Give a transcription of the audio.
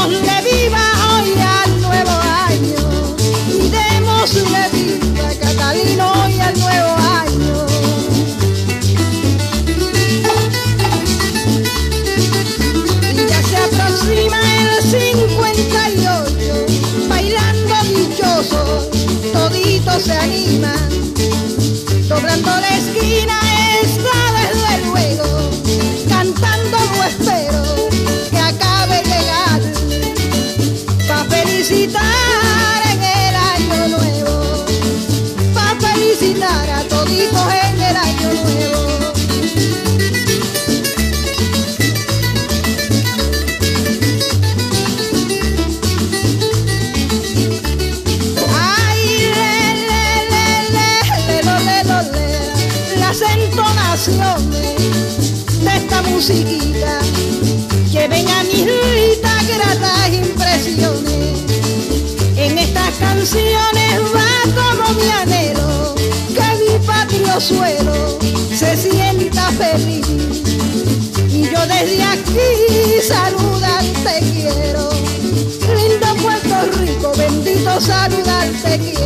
Démosle viva hoy al nuevo año y démosle viva a Catalina hoy al nuevo año. Y ya se aproxima el 58, bailando dichosos, toditos se animan, doblando la esquina está desde luego, cantando no espero que acabe llegar, pa' felicitar en el año nuevo, pa' felicitar a toditos en el año nuevo. De esta musiquita lleven a mis listas gratas impresiones. En estas canciones va como mi anhelo, que mi patrio suelo se sienta feliz. Y yo desde aquí saludarte quiero, lindo Puerto Rico, bendito saludarte quiero.